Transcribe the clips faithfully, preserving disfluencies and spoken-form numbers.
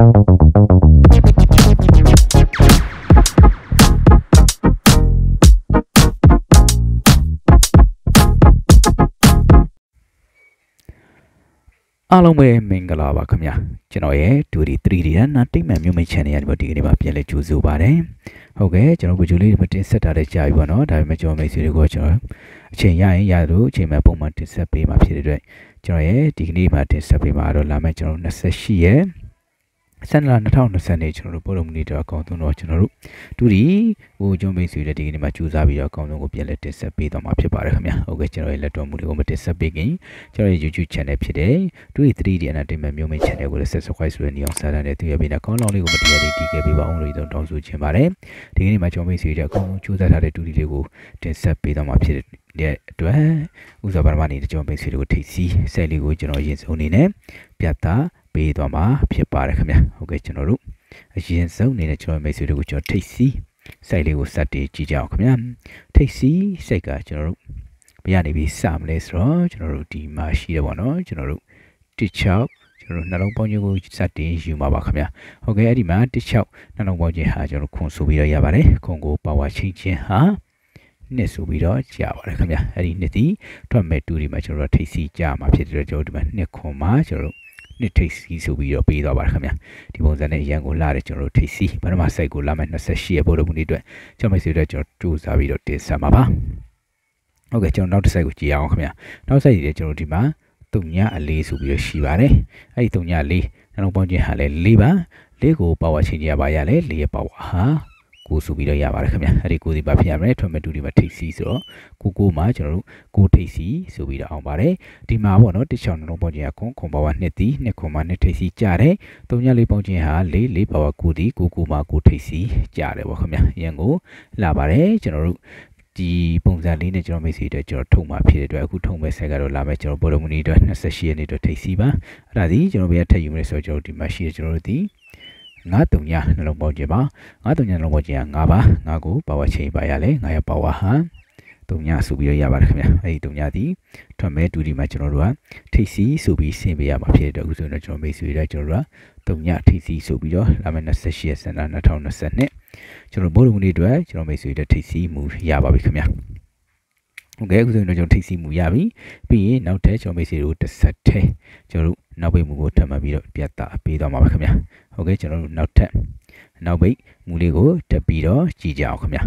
အားလုံးပဲမင်္ဂလာပါခင်ဗျာကျွန်တော်ရဲ့two D three D နာတိတ်မှန်မြို့မိတ် channel ရဲ့ဒီကနေ့မှာပြန်လဲကြိုးဆိုပါတယ်ဟုတ်ကဲ့ကျွန်တော်ဗီဒီယိုလေးတွေတင်ဆက်ထားတဲ့ကြာပြီပေါ့နော်ဒါပေမဲ့ကျွန်တော်မိတ်ဆွေတွေကိုကျွန်တော်အချိန်ရရင်ရလို့အချိန်မှပုံမှန်တင်ဆက်ပေးမှာဖြစ်တဲ့အတွက်ကျွန်တော်ရဲ့ဒီကနေ့မှာတင်ဆက်ပေးမှာတော့လာမယ့်ကျွန်တော်twenty-eightရက်ဆန်လာtwenty twentyနေကျွန်တော်တို့ပို့လို့မနေတော့အကောင့်သုံးတော့ကျွန်တော်တို့တူဒီဟိုကျွန်တော်မိတ်ဆွေတွေဒီကနေ့မှာကြိုးစားပြီးတော့အကောင့်သုံးကိုပြန်လဲတင်ဆက်ပေးတော့မှာဖြစ်ပါတယ်ခင်ဗျာဟုတ်ကဲ့ကျွန်တော်ရဲ့လက်တော်မူလေးကိုမတင်ဆက်ပေးခင်ကျွန်တော်ရဲ့ YouTube channel ဖြစ်တဲ့တူဒီthree D နာတိတ်မှန်မြို့မိတ် channel ကိုလည်း subscribe ဆိုတဲ့နေအောင်ဆက်လာတဲ့သူရဲ့ဘေးနဲ့ခေါင်းလောင်းလေးကိုမတရားလေးတီးခဲ့ပေးပါအောင်လို့တောင်းဆိုချင်ပါတယ်ဒီကနေ့မှာကျွန်တော်မိတ်ဆွေတွေအကောင့်ကြိုးစားထားတဲ့တူဒီလေးကိုတင်ဆက်ပေးတော့မှာဖြစ်တဲ့အတွက်ဥစားပါမနေကျွန်တော်မိတ်ဆွေတွေကိုထိတ်စီးဆက်လေးကိုကျွန်တော်ရင်စုံနေနဲ့ပြတ်တာပေးသွားမှာဖြစ်ပါတယ်ခင်ဗျာဟုတ်ကဲ့ကျွန်တော်တို့အရင်ဆုံးနေတဲ့ကျွန်တော်မိတ်ဆွေတွေကိုကျွန်တော်ထိတ်စီစိုက်လေးကိုစက်တေးကြည့်ကြအောင်ခင်ဗျာထိတ်စီစိုက်ကကျွန်တော်တို့ဘယ်ကနေပြီးစမလဲဆိုတော့ကျွန်တော်တို့ဒီမှာရှိတယ်ပေါ့နော်ကျွန်တော်တို့တစ်ချောက်ကျွန်တော်တို့နှလုံးပေါင်းခြင်းကိုစက်တေးယူမှာပါခင်ဗျာဟုတ်ကဲ့အဲ့ဒီမှာတစ်ချောက်နှလုံးပေါင်းခြင်းဟာကျွန်တော်ခွန်ဆိုပြီးတော့ရပါတယ်ခွန်ကိုပါဝါချင်းချင်းဟာနှစ်ဆိုပြီးတော့ကြာပါတယ်ခင်ဗျာအဲ့ဒီနှစ်ဒီထွက်မဲ့တူဒီမှာကျွန်တော်တို့ထိတ်စီကြာမှာဖြစ်တဲ့ကျွန်တော်တို့ဒီမှာနှစ်ခွန်မှာကျွန်တော်တို့နှစ်ထိတ်စီဆိုပြီးတော့ပေးသွားပါတယ်ခင်ဗျာဒီပုံစံနဲ့ရန်ကိုလာတယ်ကျွန်တော်တို့ထိတ်စီပထမစိုက်ကိုလာမယ်twenty-eightရက်ပို့လို့မှုတွေအတွက်ကျွန်တော်မိတ်ဆွေတွေကျွန်တော်တူစားပြီးတော့တင်ဆက်မှာပါဟုတ်ကဲ့ကျွန်တော်နောက်တစ်စိုက်ကိုကြည့်အောင်ခင်ဗျာနောက်စိုက်တွေကျွန်တော်ဒီမှာသုံးညအလေးဆိုပြီးတော့ရှိပါတယ်အဲ့ဒီသုံးညလေးနှလုံးပေါင်းခြင်းဟာလည်း၄ပါ၄ကိုပါဝါချင်းရပါရလဲ၄ရဲ့ပါဝါဟာကိုဆိုပြီးတော့ရပါတယ်ခင်ဗျာအဲ့ဒီကိုဒီပါဖြစ်ရမယ်ထွန်းမဲ့တူဒီမှာထိတ်စီဆိုတော့ကိုကိုမှာကျွန်တော်တို့ကိုထိတ်စီဆိုပြီးတော့အောင်ပါတယ်ဒီမှာပေါ့နော်တစ်ချောင်းနှလုံးပေါင်းခြင်းကခွန်ခွန်ပါဝါနှစ်တီနှစ်ခွန်မှာနှစ်ထိတ်စီကြတယ်သုံးညလေးပေါင်းခြင်းဟာ၄၄ပါဝါကိုတီကိုကိုမှာကိုထိတ်စီကြတယ်ပေါ့ခင်ဗျာရန်ကိုလာပါတယ်ကျွန်တော်တို့ဒီပုံစံလေးနဲ့ကျွန်တော်မိတ်ဆွေတွေကျွန်တော်ထုံမှာဖြစ်တဲ့အတွက်အခုထုံမဲ့ဆက်ကတော့လာမယ်ကျွန်တော်ဘောလုံးမနီအတွက်twenty-eightရက်နေ့အတွက်ထိတ်စီပါအဲ့ဒါဒီကျွန်တော်ဘယ်ထက်ယူမလဲဆိုတော့ကျွန်တော်ဒီမှာရှိတယ်ကျွန်တော်တို့ဒီငါးတုံညာနှလုံးပေါင်းခြင်းပါငါးတုံညာနှလုံးပေါင်းခြင်းကငါးပါငါးကိုပါဝါချိန်ပါရလဲငါးရပါဝါဟာတုံညာဆိုပြီးတော့ရပါတယ်ခင်ဗျာအဲဒီတုံညာဒီထွက်မဲ့တူဒီမှာကျွန်တော်တို့ကထိတ်စီဆိုပြီးဆင်ပေးရမှာဖြစ်တဲ့အခုဆိုတော့ကျွန်တော်မိတ်ဆွေတွေကျွန်တော်တို့ကတုံညာထိတ်စီဆိုပြီးတော့လာမယ့်twenty-eightရက်စန္ဒtwenty twentyကျွန်တော်ဘိုးလုံးလေးတွေကျွန်တော်မိတ်ဆွေတွေထိတ်စီမူရပါပြီခင်ဗျာဟုတ်ကဲ့အခုဆိုတော့ကျွန်တော်ထိတ်စီမူရပြီပြီးရင်နောက်ထပ်ကျွန်တော်မိတ်ဆွေတို့တစ်ဆက်ထဲကျွန်တော်တို့နောက်ပိတ်မူကိုထပ်မှတ်ပြီးတော့ပြတ်တာပေးသွားမှာပါခင်ဗျာဟုတ်ကဲ့ကျွန်တော်တို့နောက်ထပ်နောက်ပိတ်မူလေးကိုတက်ပြီးတော့ကြည့်ကြအောင်ခင်ဗျာ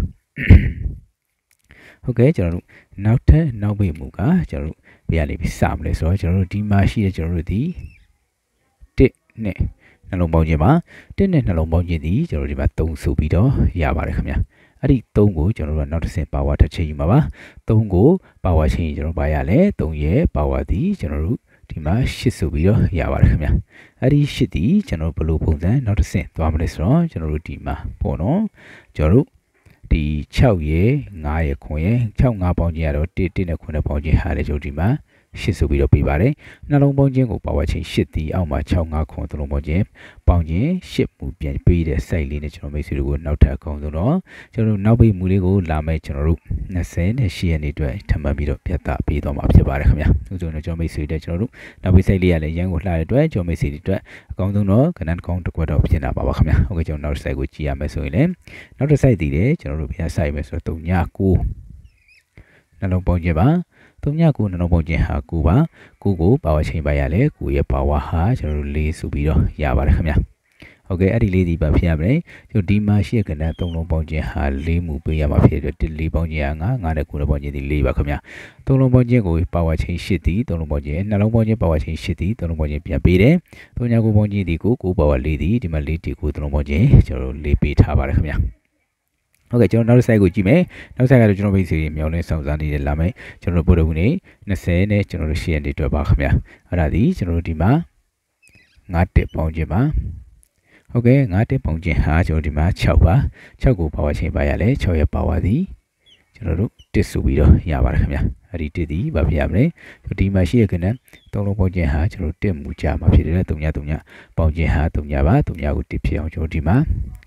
ဟုတ်ကဲ့ကျွန်တော်တို့နောက်ထပ်နောက်ပိတ်မူကကျွန်တော်တို့ဘယ်ကနေပြီးစမလဲဆိုတော့ကျွန်တော်တို့ဒီမှာရှိတဲ့ကျွန်တော်တို့ဒီတစ်နဲ့နှလုံးပေါင်းခြင်းပါတစ်နဲ့နှလုံးပေါင်းခြင်းဒီကျွန်တော်တို့ဒီမှာသုံးဆိုပြီးတော့ရပါတယ်ခင်ဗျာအဲ့ဒီသုံးကိုကျွန်တော်တို့ကနောက်တစ်ဆင့်ပါဝါတစ်ချိန်ယူမှာပါသုံးကိုပါဝါချိန်ကျွန်တော်ပါရလဲသုံးရဲ့ပါဝါဒီကျွန်တော်တို့ဒီမှာeightဆိုပြီးတော့ရပါတယ်ခင်ဗျာအဲ့ဒီeightဒီကျွန်တော်ဘယ်လိုပုံစံနောက်တစ်ဆင့်သွားမလဲဆိုတော့ကျွန်တော်တို့ဒီမှာပေါ့နော်ကျွန်တော်တို့ဒီsixရဲ့fiveရဲ့ခွန်ရဲ့six fiveပေါင်းခြင်းရတော့one oneနဲ့ခွန်နဲ့ပေါင်းခြင်းဟာလေကျွန်တော်ဒီမှာeightဆိုပြီးတော့ပေးပါတယ်နှလုံးပေါင်းခြင်းကိုပါဝါချင်းeightဒီအောက်မှာsix fiveခွန်သုံးလုံးပေါင်းခြင်းပေါင်းခြင်းeightမူပြန်ပေးတဲ့ site လေးနဲ့ကျွန်တော်မိတ်ဆွေတို့ကိုနောက်ထပ်အကောင်းဆုံးတော့ကျွန်တော်တို့နောက်ပိတ်မူလေးကိုလာမယ်ကျွန်တော်တို့twenty-eightရက်နေ့အတွက်ထပ်မံပြီးတော့ပြတ်တာပေးသွားမှာဖြစ်ပါတယ်ခင်ဗျာဥဆိုတော့ကျွန်တော်မိတ်ဆွေတွေကျွန်တော်တို့နောက်ပိတ် site လေးရလဲရန်ကိုလှတဲ့အတွက်ကျွန်တော်မိတ်ဆွေတွေအတွက်အကောင်းဆုံးတော့ကဏ္ဍတစ်ကောင်တစ်ခွက်တော့ဖြစ်နေတာပါပါခင်ဗျာဟုတ်ကဲ့ကျွန်တော်နောက် site ကိုကြည့်ရမယ်ဆိုရင်လည်းနောက်တစ် site တည်တယ်ကျွန်တော်တို့ပြန် site မယ်ဆိုတော့three nineနှလုံးပေါင်းခြင်းပါthree nineနှလုံးပေါင်းခြင်းဟာ၉ပါ၉ကိုပါဝါချိန်ပါရလဲ၉ရဲ့ပါဝါဟာကျွန်တော်တို့၄ဆိုပြီးတော့ရပါတယ်ခင်ဗျာဟုတ်ကဲ့အဲ့ဒီလေးဒီပါဖြစ်ရမယ်ကျွန်တော်ဒီမှာရှိတဲ့ကဏ္ဍသုံးလုံးပေါင်းခြင်းဟာ၄မူပေးရမှာဖြစ်တဲ့အတွက်၄ပေါင်းခြင်းဟာ၅၅နဲ့၉ပေါင်းခြင်းဒီ၄ပါခင်ဗျာသုံးလုံးပေါင်းခြင်းကိုပါဝါချိန်၈ဒီသုံးလုံးပေါင်းခြင်းနှလုံးပေါင်းခြင်းပါဝါချိန်၈ဒီသုံးလုံးပေါင်းခြင်းပြန်ပေးတယ်၃ည၉ပေါင်းခြင်းဒီကို၉ပါဝါ၄ဒီဒီမှာ၄ဒီကိုသုံးလုံးပေါင်းခြင်းကျွန်တော်တို့၄ပေးထားပါတယ်ခင်ဗျာဟုတ်ကဲ့ကျွန်တော်နောက်တစ် site ကိုကြည့်မယ်နောက် site ကတော့ကျွန်တော်မိတ်ဆွေတွေမြောင်းလင်းဆောင်စားနေတဲ့လာမယ်ကျွန်တော်တို့ပို့တော်ဘူးနေtwentyနဲ့ကျွန်တော်တို့eightရက်နေ့တွေ့ပါခင်ဗျာအဲ့ဒါဒီကျွန်တော်တို့ဒီမှာfiveတစ်ပေါင်းခြင်းပါဟုတ်ကဲ့fiveတစ်ပေါင်းခြင်းဟာကျွန်တော်ဒီမှာsixပါsixကိုပါဝါချိန်ပါရလဲsixရဲ့ပါဝါသည်ကျွန်တော်တို့တစ်ဆိုပြီးတော့ရပါတယ်ခင်ဗျာအဲ့ဒီတစ်ဒီဘာဖြစ်ရမလဲဒီမှာရှိရတဲ့ကဏ္ဍသုံးလုံးပေါင်းခြင်းဟာကျွန်တော်တို့တစ်မူကြမှာဖြစ်တယ်three threeပေါင်းခြင်းဟာthreeပါthreeကိုတစ်ဖြစ်အောင်ကျွန်တော်ဒီမှာ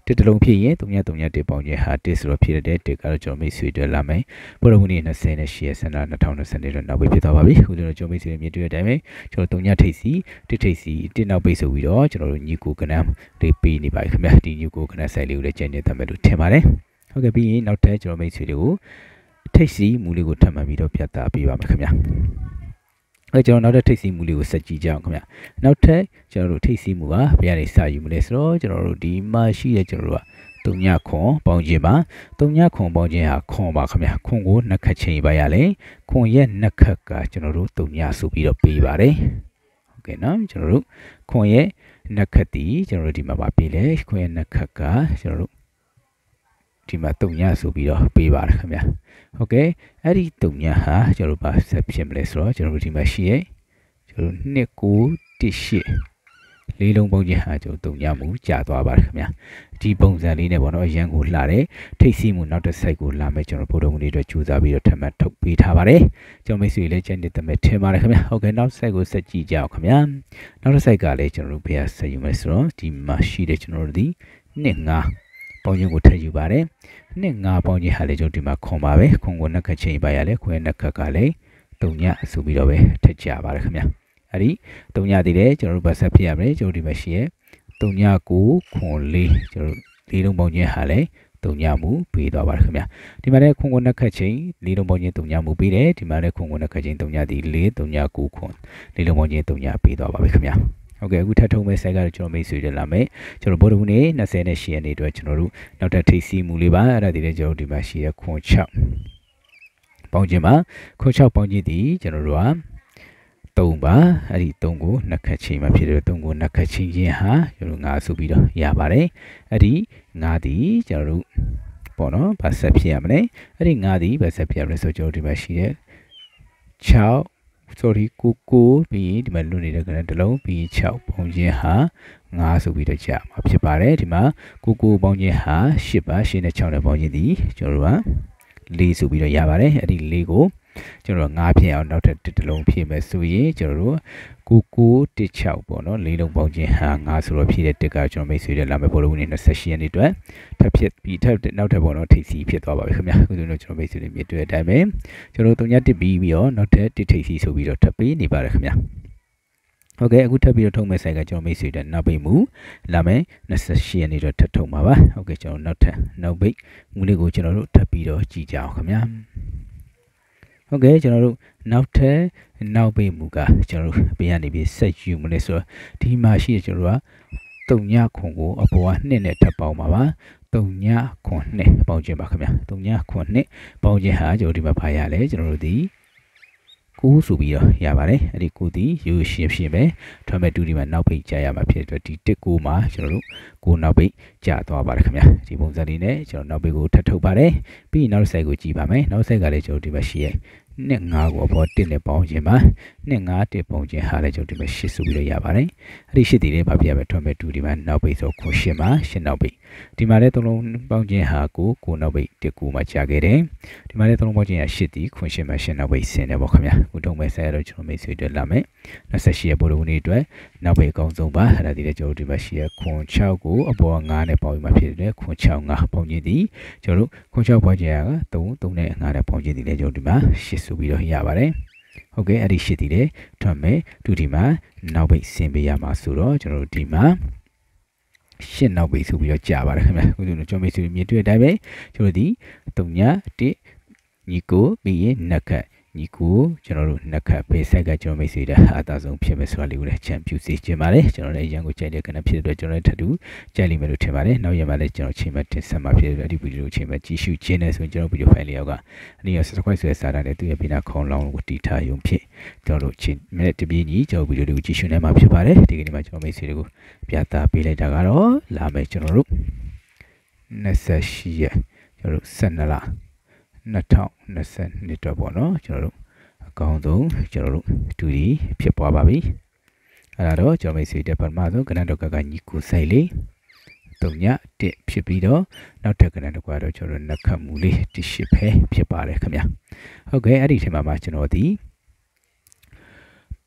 တစ်တလုံးဖြစ်ရင်တုံညာတုံညာတစ်ပေါင်းခြင်းဟာတစ်ဆိုတော့ဖြစ်တဲ့တစ်ကတော့ကျွန်တော်မိတ်ဆွေတွေလာမယ်ပေါ်တော်မူနေ၂၀နဲ့၈ရက်စန္ဒ၂၀၂၀တော့နောက်ပိတ်ဖြစ်သွားပါပြီခုကျွန်တော်ကျွန်တော်မိတ်ဆွေတွေမြင်တွေ့တဲ့အတိုင်းပဲကျွန်တော်တုံညာထိပ်စီတစ်ထိပ်စီတစ်နောက်ပိတ်ဆိုပြီးတော့ကျွန်တော်တို့ညီကိုကနန်းလေးပေးနေပါပြီခင်ဗျာဒီညီကိုကနန်းဆိုင်လေးကိုလည်းကျန်နေတတ်မယ်လို့ထင်ပါတယ်ဟုတ်ကဲ့ပြီးရင်နောက်ထပ်ကျွန်တော်မိတ်ဆွေတွေကိုထိပ်စီမူလေးကိုထပ်မှန်ပြီးတော့ပြသပေးပါမယ်ခင်ဗျာအဲကျွန်တော်နောက်ထပ်ထိပ်စီမူလေးကိုဆက်ကြည့်ကြအောင်ခင်ဗျာနောက်ထပ်ကျွန်တော်တို့ထိပ်စီမူကဘယ်ကနေစယူမလဲဆိုတော့ကျွန်တော်တို့ဒီမှာရှိတဲ့ကျွန်တော်တို့ကတုံညာခွန်ပေါင်းခြင်းပါတုံညာခွန်ပေါင်းခြင်းဟာခွန်ပါခင်ဗျာခွန်ကိုနှစ်ခတ်ချိန်ပါရလေခွန်ရဲ့နှစ်ခတ်ကကျွန်တော်တို့တုံညာဆိုပြီးတော့ပေးပါတယ်ဟုတ်ကဲ့နော်ကျွန်တော်တို့ခွန်ရဲ့နှစ်ခတ်တီကျွန်တော်တို့ဒီမှာပါပေးလေခွန်ရဲ့နှစ်ခတ်ကကျွန်တော်တို့ဒီမှာတုံညာဆိုပြီးတော့ပေးပါတယ်ခင်ဗျာဟုတ်ကဲ့အဲ့ဒီတုံညာဟာကျွန်တော်တို့ပါဆက်ဖြစ်မလဲဆိုတော့ကျွန်တော်တို့ဒီမှာရှိရဲ့ကျွန်တော်တို့နှစ်ကိုတစ်ရှစ်လေးလုံးပေါင်းခြင်းဟာကျွန်တော်တုံညာမှုကြာသွားပါတယ်ခင်ဗျာဒီပုံစံလေးနဲ့ပေါ့နော်ရန်ကိုလှတယ်ထိတ်စီးမှုနောက်တစ်ဆိုင်ကိုလာမယ်ကျွန်တော်ဗုဒ္ဓဂုဏ်လေးတွေကြိုးစားပြီးတော့ထပ်မံထုတ်ပေးထားပါတယ်ကျွန်တော်မိတ်ဆွေလည်းကျန်တဲ့တမဲ့ထင်ပါတယ်ခင်ဗျာဟုတ်ကဲ့နောက်ဆိုင်ကိုဆက်ကြည့်ကြအောင်ခင်ဗျာနောက်တစ်ဆိုင်ကလည်းကျွန်တော်တို့ဘယ်ဟာဆက်ယူမလဲဆိုတော့ဒီမှာရှိတဲ့ကျွန်တော်တို့ဒီနှစ်ငါပေါင်းခြင်းကိုထည့်ယူပါတယ်နှစ်ငါပေါင်းခြင်းဟာလည်းကျွန်တော်ဒီမှာခွန်ပါပဲခွန်ကိုနှစ်ခတ်ချိန်ပါရလဲခွန်ရဲ့နှစ်ခတ်ကလည်းတုံညာဆိုပြီးတော့ပဲထည့်ကြပါတယ်ခင်ဗျာအဲ့ဒီတုံညာတည်တယ်ကျွန်တော်တို့ဗတ်ဆက်ပြရမယ်ကျွန်တော်ဒီမှာရှိရဲ့တုံညာကိုခွန်လေးကျွန်တော်လေးလုံးပေါင်းခြင်းဟာလည်းတုံညာမှုပေးသွားပါတယ်ခင်ဗျာဒီမှာလည်းခွန်ကိုနှစ်ခတ်ချိန်လေးလုံးပေါင်းခြင်းတုံညာမှုပေးတယ်ဒီမှာလည်းခွန်ကိုနှစ်ခတ်ချိန်တုံညာတည်လေးတုံညာကိုခွန်လေးလုံးပေါင်းခြင်းတုံညာပေးသွားပါပြီခင်ဗျာဟုတ်ကဲ့အခုထပ်ထုံးမဲ့ဆိုင်ကတော့ကျွန်တော်မိတ်ဆွေတွေလာမယ်ကျွန်တော်ဗုဒ္ဓဟူးနေ့၂၀နဲ့၈ရက်နေ့အတွက်ကျွန်တော်တို့နောက်ထပ်ထိပ်စီးမှုလေးပါအဲ့ဒါဒီလည်းကျွန်တော်ဒီမှာရှိတဲ့ခွန်၆ပေါင်းခြင်းပါခွန်၆ပေါင်းခြင်းဒီကျွန်တော်တို့ကသုံးပါအဲ့ဒီသုံးကိုနှစ်ခတ်ချိန်မှာဖြစ်တဲ့သုံးကိုနှစ်ခတ်ချိန်ချင်းဟာကျွန်တော်ငါဆိုပြီးတော့ရပါတယ်အဲ့ဒီငါဒီကျွန်တော်တို့ပေါ့နော်ဗတ်ဆက်ဖြစ်ရမလဲအဲ့ဒီငါဒီဗတ်ဆက်ဖြစ်ရမလဲဆိုကျွန်တော်ဒီမှာရှိတဲ့၆sorry ကိုကိုပြီးဒီမှာလွတ်နေတဲ့ကနေ့တစ်လုံးပြီး၆ပေါင်းခြင်းဟာငါဆိုပြီးတော့ကြာမှာဖြစ်ပါတယ်ဒီမှာကိုကိုပေါင်းခြင်းဟာ၈ပါ၈နဲ့၆နဲ့ပေါင်းခြင်းဒီကျွန်တော်တို့က၄ဆိုပြီးတော့ရပါတယ်အဲ့ဒီ၄ကိုကျွန်တော်တို့ငါဖြစ်အောင်နောက်ထပ်တစ်တစ်လုံးဖြစ်မယ်ဆိုရင်ကျွန်တော်တို့ကိုကိုတစ်၆ပေါ့နော်၄လုံးပေါင်းခြင်းဟာငါဆိုတော့ဖြစ်တဲ့တစ်ကကျွန်တော်မိတ်ဆွေတွေလာမယ်ဘောလုံးနေ၂၈ရက်နေ့အတွက်ထပ်ဖြစ်ပြီးထပ်နောက်ထပ်ပေါ့နော်ထိပ်စီဖြစ်သွားပါပြီခင်ဗျာအခုဆိုတော့ကျွန်တော်မိတ်ဆွေတွေမြင်တွေ့တဲ့အတိုင်းပဲကျွန်တော်တို့၃ညတစ်ပြီးပြီးတော့နောက်ထပ်တစ်ထိပ်စီဆိုပြီးတော့ထပ်ပေးနေပါတယ်ခင်ဗျာဟုတ်ကဲ့အခုထပ်ပြီးတော့ထုံးမဲ့ဆိုင်ကကျွန်တော်မိတ်ဆွေတွေနောက်ပိတ်မှုလာမယ်၂၈ရက်နေ့တော့ထပ်ထုံးပါပါဟုတ်ကဲ့ကျွန်တော်နောက်ထပ်နောက်ပိတ်မူလေးကိုကျွန်တော်တို့ထပ်ပြီးတော့ကြည့်ကြအောင်ခင်ဗျာဟုတ်ကဲ့ကျွန်တော်တို့နောက်ထပ်နောက်ပိတ်မှုကကျွန်တော်တို့ပေးရနေပြီးဆက်ယူမလဲဆိုတော့ဒီမှာရှိတဲ့ကျွန်တော်တို့ကတုံညခွန်ကိုအပေါ်ကနှစ်နဲ့ထပ်ပေါင်းပါပါတုံညခွန်နှစ်ပေါင်းခြင်းပါခင်ဗျာတုံညခွန်နှစ်ပေါင်းခြင်းဟာကျွန်တော်ဒီမှာဖာရလဲကျွန်တော်တို့ဒီကိုဆိုပြီးတော့ရပါတယ်အဲ့ဒီကိုဒီရိုးရှင်းရှင်းပဲထွက်မဲ့တူဒီမှာနောက်ပိတ်ကြာရမှာဖြစ်တဲ့အတွက်ဒီတစ်ကိုမှာကျွန်တော်တို့ကိုနောက်ပိတ်ကြာသွားပါတယ်ခင်ဗျာဒီပုံစံလေးနဲ့ကျွန်တော်နောက်ပိတ်ကိုထပ်ထုတ်ပါတယ်ပြီးရင်နောက်ဆိုင်ကိုကြည့်ပါမယ်နောက်ဆိုင်ကလည်းကျွန်တော်ဒီမှာရှိရဲ့နှစ်ငါကိုအပေါ်တစ်နဲ့ပေါင်းခြင်းပါနှစ်ငါတစ်ပေါင်းခြင်းဟာလည်းကျွန်တော်ဒီမှာရှစ်ဆိုပြီးတော့ရပါတယ်အဲ့ဒီရှစ်ဒီလေးဘာပြရမလဲထွက်မဲ့တူဒီမှာနောက်ပိတ်ဆိုခွန်ရှင်းပါရှင်းနောက်ပိတ်ဒီမှာလည်းသုံးလုံးပေါင်းခြင်းဟာကိုကိုနောက်ပိတ်တစ်ကိုမှာကြာခဲ့တယ်ဒီမှာလည်းသုံးလုံးပေါင်းခြင်းဟာရှစ်ဒီခွန်ရှင်းပါရှင်းနောက်ပိတ်ဆင်းတယ်ပေါ့ခင်ဗျာအခုထုံးမဲ့ဆိုင်ရတော့ကျွန်တော်မိတ်ဆွေတွေလာမယ်၂၈ရက်ဘောလုံးနေ့အတွက်နောက်ပိတ်အကောင်းဆုံးပါအဲ့ဒါဒီလည်းကျွန်တော်ဒီမှာရှိရခွန်၆ကိုအပေါ်ငါနဲ့ပေါင်းပြီးမှဖြစ်တယ်ခွန်၆ငါပေါင်းခြင်းဒီကျွန်တော်တို့ခွန်၆ပေါင်းခြင်းက၃၃နဲ့ငါနဲ့ပေါင်းခြင်းဒီလည်းကျွန်တော်ဒီမှာရှစ်ဆိုပြီးတော့ရပါတယ်ဟုတ်ကဲ့အဲ့ဒီရှစ်ဒီလေထွက်မယ်ဒုတိမှာနောက်ပိတ်ဆင်းပေးရမှာဆိုတော့ကျွန်တော်တို့ဒီမှာရှစ်နောက်ပိတ်ဆိုပြီးတော့ကြာပါတယ်ခင်ဗျာအခုကျွန်တော်မိတ်ဆွေမြင်တွေ့တဲ့အတိုင်းပဲကျွန်တော်ဒီ၃ညတစ်ညီကိုပြီးရင်နှစ်ခတ်ညီကိုကျွန်တော်တို့နှစ်ခတ်ပေးဆက်ကကျွန်တော်မိတ်ဆွေတွေအသာဆုံးဖြစ်မယ်ဆိုတာလေးကိုလည်းချန်ပြူစီခြင်းပါတယ်ကျွန်တော်လည်းအရန်ကိုကြိုက်တဲ့ကဏ္ဍဖြစ်တဲ့အတွက်ကျွန်တော်လည်းထပ်တူကြိုက်လိမ့်မယ်လို့ထင်ပါတယ်နောက်ရက်မှာလည်းကျွန်တော်ချိန်မှတင်ဆက်မှာဖြစ်တဲ့ဒီဗီဒီယိုချိန်မှကြည့်ရှုခြင်းနဲ့ဆိုရင်ကျွန်တော်ဗီဒီယိုဖိုင်လေးရောက်ကအနည်းငယ် subscribe ဆွဲစားတာနဲ့သူ့ရဲ့ပိနာခေါင်းလောင်းကိုတီးထားရုံဖြစ်ကျွန်တော်တို့ချိန်မိနစ်တပြည့်ညီကျွန်တော်ဗီဒီယိုလေးကိုကြည့်ရှုနေမှာဖြစ်ပါတယ်ဒီကနေ့မှာကျွန်တော်မိတ်ဆွေတွေကိုပြသပေးလိုက်တာကတော့လာမယ်ကျွန်တော်တို့၂၈ရက်ကျွန်တော်တို့၁၂လ၂၀၂၂အတွက်ပေါ့နော်ကျွန်တော်တို့အကောင်းဆုံးကျွန်တော်တို့တူဒီဖြစ်ပွားပါပြီအဲ့ဒါတော့ကျွန်တော်မိတ်ဆွေတဲ့ပထမဆုံးကဏ္ဍတော့ကညီကိုဆိုင်လေးတုံညတစ်ဖြစ်ပြီးတော့နောက်ထပ်ကဏ္ဍတော့ကတော့ကျွန်တော်တို့နှစ်ခတ်မူလေးတစ်ရှစ်ပဲဖြစ်ပါတယ်ခင်ဗျာဟုတ်ကဲ့အဲ့ဒီထဲမှာမှကျွန်တော်ဒီ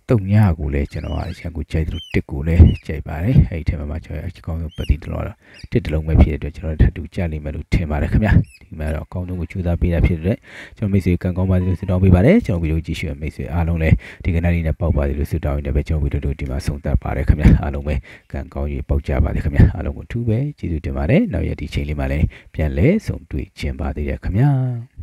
တုံညာကိုလည်းကျွန်တော်အချမ်းကိုကြိုက်တယ်တစ်ကိုလည်းကြိုက်ပါတယ်အဲ့ဒီထဲမှာကျွန်တော်အကောင်းဆုံးပတိတလို့တော့တစ်တလုံးပဲဖြစ်တဲ့အတွက်ကျွန်တော်ထပ်တူကြလိမ့်မယ်လို့ထင်ပါတယ်ခင်ဗျာဒီမှာတော့အကောင်းဆုံးကိုကြိုးစားပေးတာဖြစ်တဲ့ကျွန်တော်မိတ်ဆွေကံကောင်းပါစေလို့ဆုတောင်းပေးပါတယ်ကျွန်တော်ဗီဒီယိုကြည့်ရှုမိတ်ဆွေအားလုံးလည်းဒီကနေ့လေးနဲ့ပေါက်ပါစေလို့ဆုတောင်းရင်းနဲ့ပဲကျွန်တော်ဗီဒီယိုဒီမှာဆုံးသက်ပါတယ်ခင်ဗျာအားလုံးပဲကံကောင်းရေးပေါက်ကြပါစေခင်ဗျာအားလုံးကိုအထူးပဲကျေးဇူးတင်ပါတယ်နောက်ရက်ဒီချိန်လေးမှာလည်းပြန်လဲဆုံတွေ့ခြင်းပါသေးတယ်ခင်ဗျာ